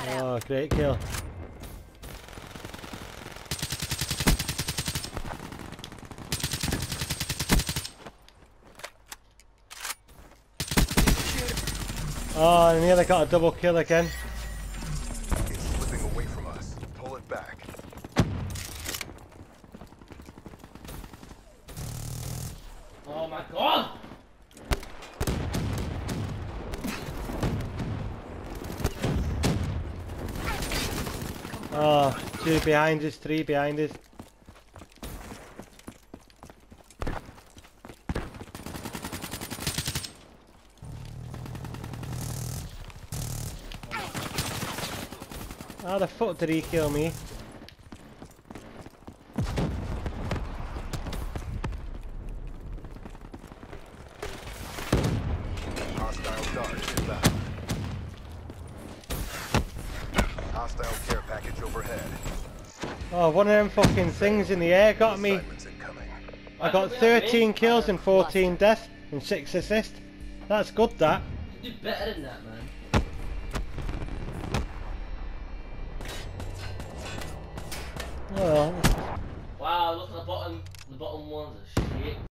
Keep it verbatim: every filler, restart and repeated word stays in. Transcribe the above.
Oh, great kill. Oh, and nearly got a double kill again. It's slipping away from us. Pull it back. Oh my god! Oh, two behind us, three behind us. How the fuck did he kill me? Hostile dart inbound. Hostile care package overhead. Oh, one of them fucking things in the air got me. Assignments incoming. I got thirteen kills and fourteen deaths and six assists. That's good, that. You do better than that, man. Oh. Wow, look at the bottom. The bottom ones are shit.